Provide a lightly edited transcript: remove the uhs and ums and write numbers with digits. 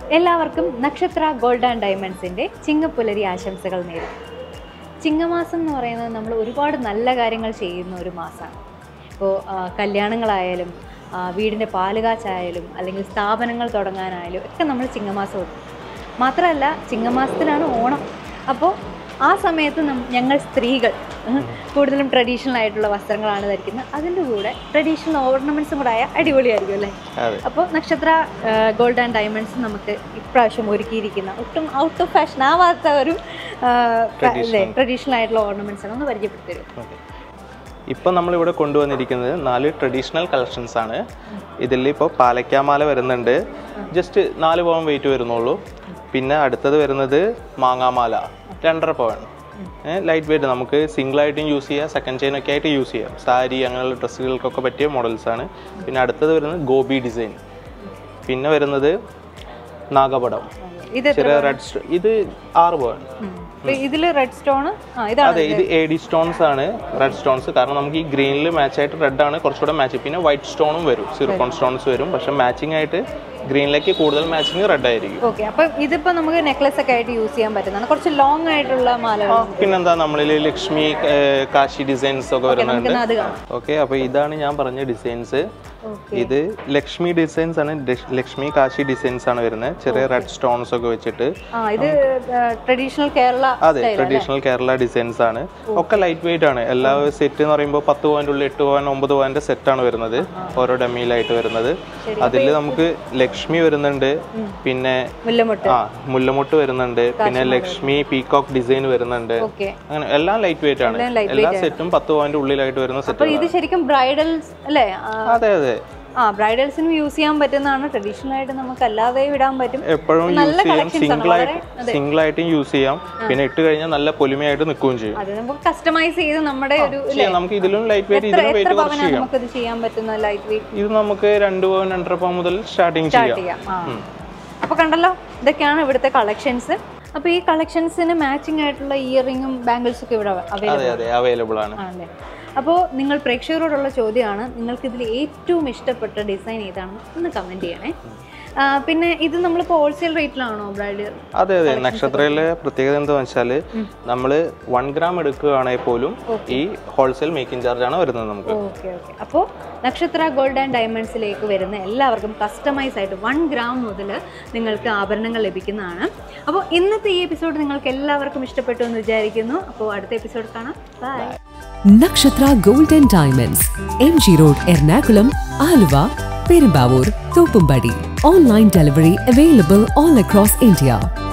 എല്ലാവർക്കും നക്ഷത്ര gold and ഡയമണ്ട്സിൻ്റെ ചിങ്ങപ്പുലരി ആശംസകൾ നേരും. ചിങ്ങമാസം എന്ന് പറയുന്നത് നമ്മൾ ഒരുപാട് നല്ല കാര്യങ്ങൾ ചെയ്യുന്ന ഒരു മാസമാണ്. ഇപ്പോൾ കല്യാണങ്ങളായാലും വീടിൻ്റെ പാലുകാച്ചായാലും അല്ലെങ്കിൽ സ്ഥാപനങ്ങൾ തുടങ്ങാനായാലും ഒക്കെ നമ്മൾ ചിങ്ങമാസം കൊടുക്കും. മാത്രമല്ല ചിങ്ങമാസത്തിലാണ് ഓണം. അപ്പോൾ ആ സമയത്ത് ഞങ്ങൾ സ്ത്രീകൾ കൂടുതലും ട്രഡീഷണൽ ആയിട്ടുള്ള വസ്ത്രങ്ങളാണ് ധരിക്കുന്നത്. അതിൻ്റെ കൂടെ ട്രഡീഷണൽ ഓർണമെൻറ്റ്സും കൂടെ ആയ അടിപൊളിയായിരിക്കും അല്ലേ? അപ്പോൾ നക്ഷത്ര ഗോൾഡ് ആൻഡ് ഡയമണ്ട്സ് നമുക്ക് ഇപ്രാവശ്യം ഒരുക്കിയിരിക്കുന്ന ഒട്ടും ഔട്ട് ഓഫ് ഫാഷൻ ആവാത്ത ഒരു ട്രഡീഷണൽ ആയിട്ടുള്ള ഓർണമെൻറ്റ്സ് ആണ്. ഒന്ന് പരിചയപ്പെടുത്തി തരും. ഇപ്പോൾ നമ്മളിവിടെ കൊണ്ടുവന്നിരിക്കുന്നത് 4 ട്രഡീഷണൽ കളക്ഷൻസ് ആണ്. ഇതിൽ ഇപ്പോൾ പാലക്കാമാല വരുന്നുണ്ട്, ജസ്റ്റ് 4 പവൻ വെയിറ്റ് വരുന്നുള്ളൂ. പിന്നെ അടുത്തത് വരുന്നത് മാങ്ങാമാല 2.5 പവൻ, ലൈറ്റ് വെയിറ്റ്, നമുക്ക് സിംഗിളായിട്ടും യൂസ് ചെയ്യാം, സെക്കൻഡ് ചെയിൻ ഒക്കെ ആയിട്ട് യൂസ് ചെയ്യാം. സാരി അങ്ങനെയുള്ള ഡ്രസ്സുകൾക്കൊക്കെ പറ്റിയ മോഡൽസാണ്. പിന്നെ അടുത്തത് വരുന്നത് ഗോപി ഡിസൈൻ. പിന്നെ വരുന്നത് നാഗപടം, ചെറിയ റെഡ് സ്റ്റോൺ, ഇത് 6 പവൻ. ഇതിൽ റെഡ് സ്റ്റോൺ, അതെ, ഇത് AD സ്റ്റോൺസ് ആണ്, റെഡ് സ്റ്റോൺസ്. കാരണം നമുക്ക് ഈ ഗ്രീനിൽ മാച്ച് ആയിട്ട് റെഡ് ആണ് കുറച്ചുകൂടെ മാച്ച്. പിന്നെ വൈറ്റ് സ്റ്റോണും വരും, സിർക്കോൺ സ്റ്റോൺസ് വരും. പക്ഷെ മാച്ചിങ് ആയിട്ട് ഗ്രീനിലേക്ക് കൂടുതൽ മാച്ചിങ് റെഡ് ആയിരിക്കും. ഓക്കെ, അപ്പോൾ ഇതിപ്പോൾ നമുക്ക് നെക്ലസ് ഒക്കെ ആയിട്ട് യൂസ് ചെയ്യാൻ പറ്റുന്നതാണ്. കുറച്ച് ലോങ് ആയിട്ടുള്ള മാലകൾ. പിന്നെന്താ നമ്മളിൽ ലക്ഷ്മി കാശി ഡിസൈൻസ് ഒക്കെ വരുന്നുണ്ട്. ഓക്കെ, അപ്പോൾ ഇതാണ് ഞാൻ പറഞ്ഞ ഡിസൈൻസ്. ഇത് ലക്ഷ്മി ഡിസൈൻസ് ആണ്, ലക്ഷ്മി കാശി ഡിസൈൻസ് ആണ് വരുന്നത്. ചെറിയ റെഡ് സ്റ്റോൺസ് ഒക്കെ വെച്ചിട്ട്. ഇത് ട്രഡീഷണൽ കേരള, അതെ, ട്രഡീഷണൽ കേരള ഡിസൈൻസ് ആണ്. ഒക്കെ ലൈറ്റ് വെയിറ്റ് ആണ്. എല്ലാ സെറ്റ് എന്ന് പറയുമ്പോൾ 10 പവൻ്റെ ഉള്ളിൽ 8 പവൻ 9 പവൻ്റെ സെറ്റാണ് വരുന്നത്, ഓരോ ഡമ്മിയിലായിട്ട് വരുന്നത്. അതിൽ നമുക്ക് ലക്ഷ്മി വരുന്നുണ്ട്, പിന്നെ മുല്ലമുട്ട് വരുന്നുണ്ട്, പിന്നെ ലക്ഷ്മി പീകോക്ക് ഡിസൈൻ വരുന്നുണ്ട്. അങ്ങനെ എല്ലാം ലൈറ്റ് വെയിറ്റ് ആണ്. എല്ലാ സെറ്റും 10 പവൻ്റെ ഉള്ളിലായിട്ട് വരുന്ന സെറ്റ്. ഇത് ശരിക്കും ബ്രൈഡൽസ് അല്ലേ? അതെ അതെ, ബ്രൈഡൽസിനും യൂസ് ചെയ്യാൻ പറ്റുന്നതാണ്. ട്രഡീഷണൽ ആയിട്ട് നമുക്ക് അല്ലാതെ ഇടാൻ പറ്റും. എപ്പോഴും യൂസ് ചെയ്യാം, സിംഗിൾ ആയിട്ടും യൂസ് ചെയ്യാം. പിന്നെ ഇട്ട് കഴിഞ്ഞാൽ നല്ല പൊലിമയായിട്ട് നിൽക്കുകയും ചെയ്യും. അത് നമുക്ക് കസ്റ്റമൈസ് ചെയ്ത് നമ്മുടെ ഒരു നമുക്ക് ഇതിലും ലൈറ്റ് വെയിറ്റ്, ഇതിലും വെയിറ്റ് കുറച്ച് ചെയ്യാം. നമുക്ക് ഇത് ചെയ്യാൻ പറ്റുന്ന ലൈറ്റ് വെയിറ്റ്. ഇത് നമുക്ക് 2 പവൻ 2.5 പവൻ മുതൽ സ്റ്റാർട്ടിങ് ചെയ്യാം. അപ്പോൾ കണ്ടല്ലോ, ഇതൊക്കെയാണ് ഇവിടുത്തെ കളക്ഷൻസ്. അപ്പോൾ ഈ കളക്ഷൻസിന് മാച്ചിങ് ആയിട്ടുള്ള ഇയറിംഗും ബാംഗിൾസും ഒക്കെ ഇവിടെ അവൈലബിൾ ആണ്. അപ്പോൾ നിങ്ങൾ പ്രേക്ഷകരോടുള്ള ചോദ്യമാണ്, നിങ്ങൾക്ക് ഇതിൽ ഏറ്റവും ഇഷ്ടപ്പെട്ട ഡിസൈൻ ഏതാണെന്ന് ഒന്ന് കമൻറ്റ് ചെയ്യണേ. പിന്നെ ഇത് നമ്മളിപ്പോൾ ഹോൾസെയിൽ റേറ്റിലാണോ ബ്രൈഡൽ? അതെ അതെ, നക്ഷത്രയിലെ പ്രത്യേകത എന്താണെന്ന് വെച്ചാൽ നമ്മൾ 1 ഗ്രാം എടുക്കുകയാണെങ്കിൽ പോലും ഈ ഹോൾസെയിൽ മേക്കിംഗ് ചാർജ് ആണ് വരുന്നത് നമുക്ക്. Okay okay. അപ്പോൾ നക്ഷത്ര ഗോൾഡ് ആൻഡ് ഡയമണ്ട്സിലേക്ക് വരുന്ന എല്ലാവർക്കും കസ്റ്റമൈസ് ആയിട്ട് 1 ഗ്രാം മുതൽ നിങ്ങൾക്ക് ആഭരണങ്ങൾ ലഭിക്കുന്നതാണ്. അപ്പോൾ ഇന്നത്തെ ഈ എപ്പിസോഡ് നിങ്ങൾക്ക് എല്ലാവർക്കും ഇഷ്ടപ്പെട്ടു എന്ന് വിചാരിക്കുന്നു. അപ്പോൾ അടുത്ത എപ്പിസോഡ് കാണാം. Bye. Nakshatra gold and diamonds, MG road, Ernakulam, Aluva, Perumbavoor, Thoppumpady. Online delivery available all across India.